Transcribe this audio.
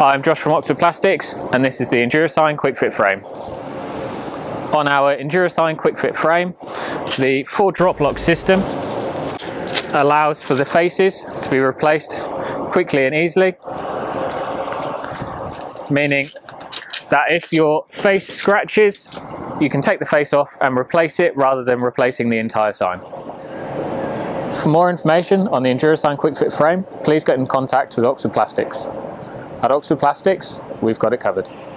Hi, I'm Josh from Plastics, and this is the EnduraSign QuickFit Frame. On our EnduraSign QuickFit Frame, the 4 drop lock system allows for the faces to be replaced quickly and easily, meaning that if your face scratches, you can take the face off and replace it rather than replacing the entire sign. For more information on the EnduraSign QuickFit Frame, please get in contact with Plastics. At Plastics, we've got it covered.